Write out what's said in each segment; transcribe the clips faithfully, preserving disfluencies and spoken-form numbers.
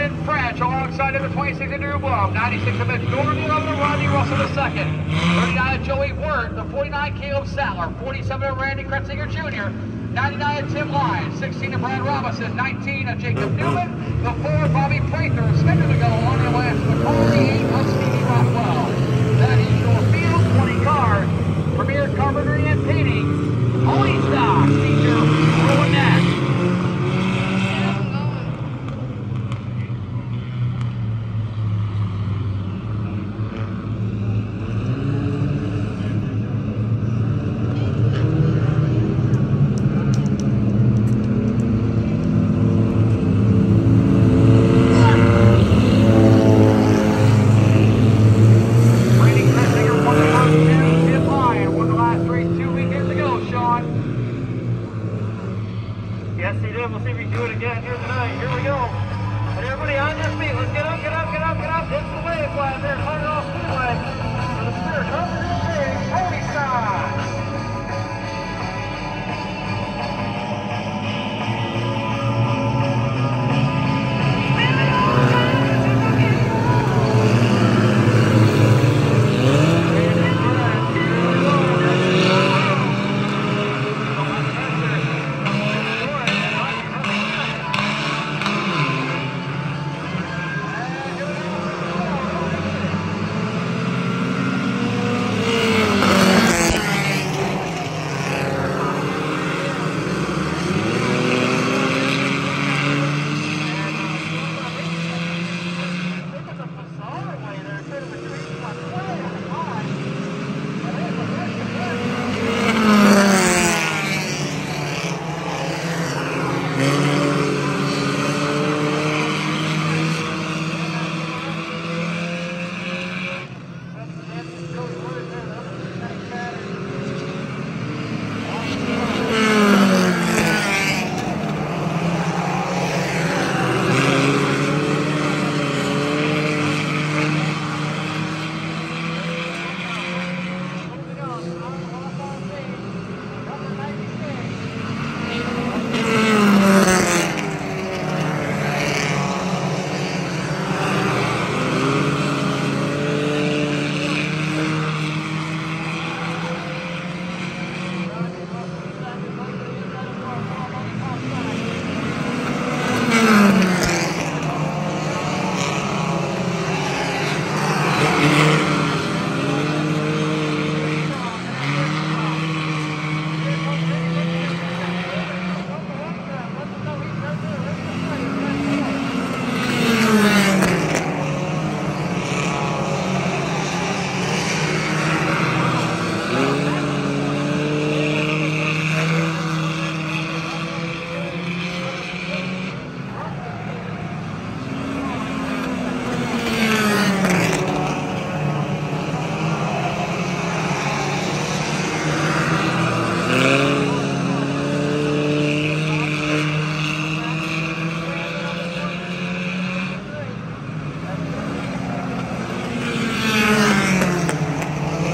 Alongside number twenty-six, Andrew Blum, ninety-six of Mitch Norton, eleven of Rodney Russell the second, thirty-nine of Joey Wirt, the forty-nine Caleb Sattler, forty-seven of Randy Kretzinger Junior, ninety-nine of Tim Lyons, sixteen of Brad Robinson, nineteen of Jacob Newman, the four Bobby Prather, scheduled to go on the last with only eight of Stevie Rockwell. That is your field, twenty cars, Premier Carpentry and Painting, Holy Stock, feature rolling next. Yes, he did. We'll see if we can do it again here tonight. Here we go. And everybody on your feet. Let's get up, get up, get up, get up. It's the wave flag there. Fire off speedway. For the Spirit Company, Holy Star.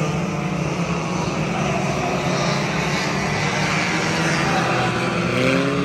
Yeah.